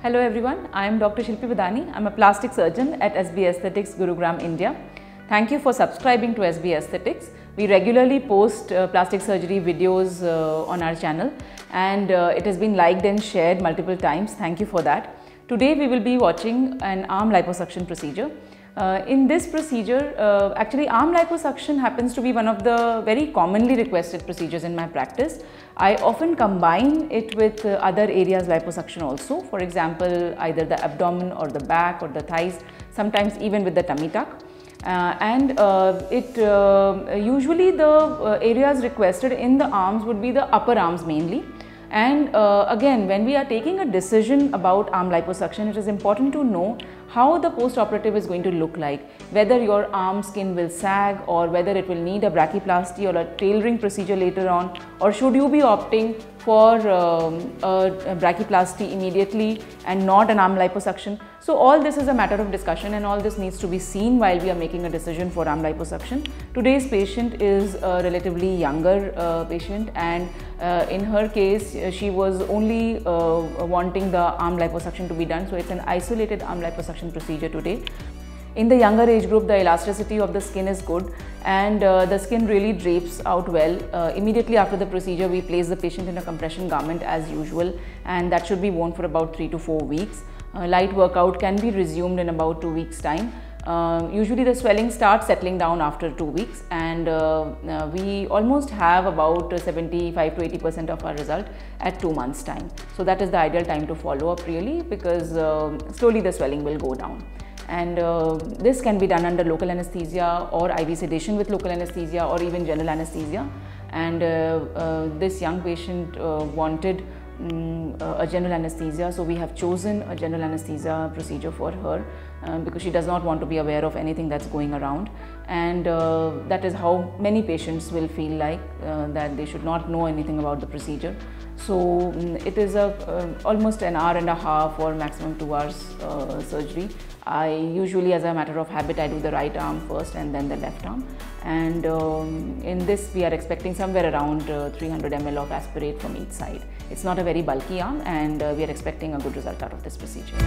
Hello everyone, I am Dr. Shilpi Bhadani. I am a plastic surgeon at SB Aesthetics, Gurugram, India. Thank you for subscribing to SB Aesthetics. We regularly post plastic surgery videos on our channel, and it has been liked and shared multiple times. Thank you for that. Today we will be watching an arm liposuction procedure. In this procedure, actually arm liposuction happens to be one of the very commonly requested procedures in my practice. I often combine it with other areas liposuction also, for example either the abdomen or the back or the thighs, sometimes even with the tummy tuck. Usually the areas requested in the arms would be the upper arms mainly. And again, when we are taking a decision about arm liposuction, it is important to know how the post-operative is going to look like, whether your arm skin will sag or whether it will need a brachyplasty or a tailoring procedure later on, or should you be opting for a brachyplasty immediately and not an arm liposuction. So all this is a matter of discussion, and all this needs to be seen while we are making a decision for arm liposuction. Today's patient is a relatively younger patient, and in her case she was only wanting the arm liposuction to be done, so it's an isolated arm liposuction procedure today. In the younger age group, the elasticity of the skin is good, and the skin really drapes out well. Immediately after the procedure, we place the patient in a compression garment as usual, and that should be worn for about 3 to 4 weeks. Light workout can be resumed in about 2 weeks time. Usually the swelling starts settling down after 2 weeks, and we almost have about 75 to 80% of our result at 2 months time. So that is the ideal time to follow up really, because slowly the swelling will go down. And this can be done under local anesthesia or IV sedation with local anesthesia or even general anesthesia. And this young patient wanted a general anesthesia, so we have chosen a general anesthesia procedure for her because she does not want to be aware of anything that's going around, and that is how many patients will feel like that they should not know anything about the procedure. So it is almost an hour and a half or maximum 2 hours surgery. I usually, as a matter of habit, I do the right arm first and then the left arm, and in this we are expecting somewhere around 300 ml of aspirate from each side. It's not a very bulky arm, and we are expecting a good result out of this procedure.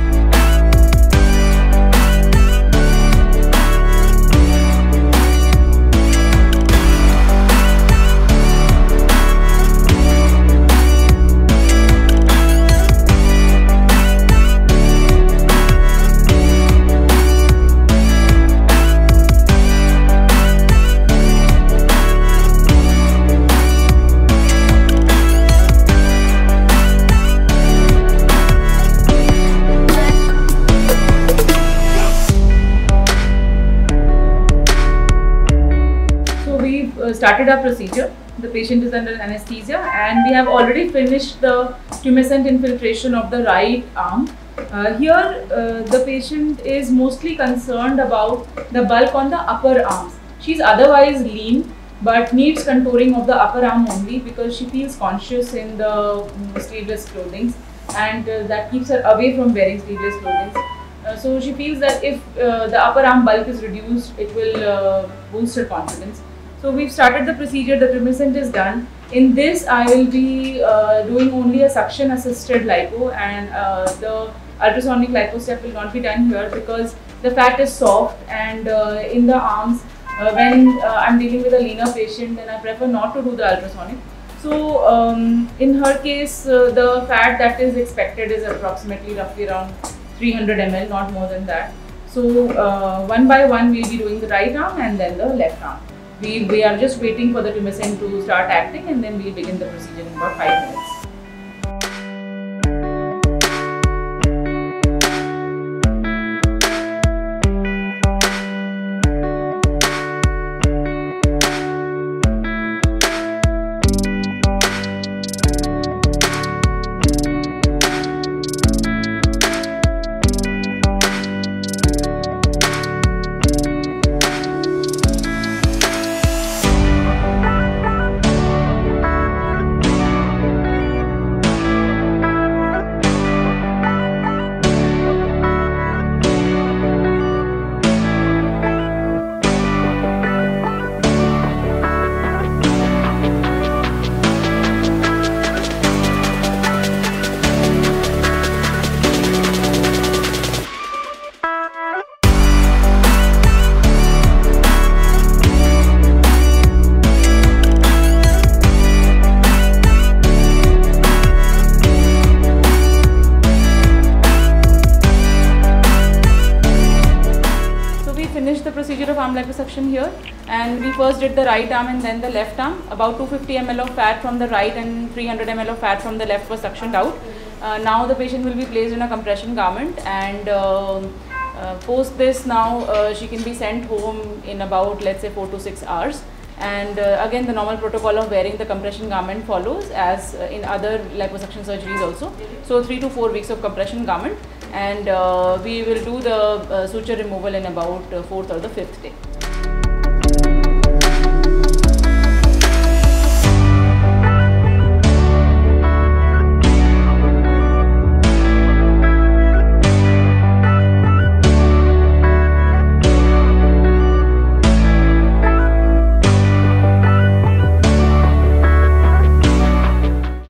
Started our procedure. The patient is under anesthesia, and we have already finished the tumescent infiltration of the right arm. Here the patient is mostly concerned about the bulk on the upper arms. She's otherwise lean but needs contouring of the upper arm only because she feels conscious in the sleeveless clothing, and that keeps her away from wearing sleeveless clothing. So she feels that if the upper arm bulk is reduced, it will boost her confidence. So we've started the procedure, the tumescent is done. In this I will be doing only a suction assisted lipo, and the ultrasonic lipo step will not be done here because the fat is soft, and in the arms when I'm dealing with a leaner patient, then I prefer not to do the ultrasonic. So in her case the fat that is expected is approximately roughly around 300 ml, not more than that. So one by one we'll be doing the right arm and then the left arm. We are just waiting for the tumescent to start acting, and then we'll begin the procedure in about 5 minutes. liposuction here, and we first did the right arm and then the left arm. About 250 ml of fat from the right and 300 ml of fat from the left was suctioned out. Now the patient will be placed in a compression garment, and post this now she can be sent home in about, let's say, 4 to 6 hours. And again, the normal protocol of wearing the compression garment follows as in other liposuction surgeries also. So 3 to 4 weeks of compression garment, and we will do the suture removal in about 4th or the 5th day.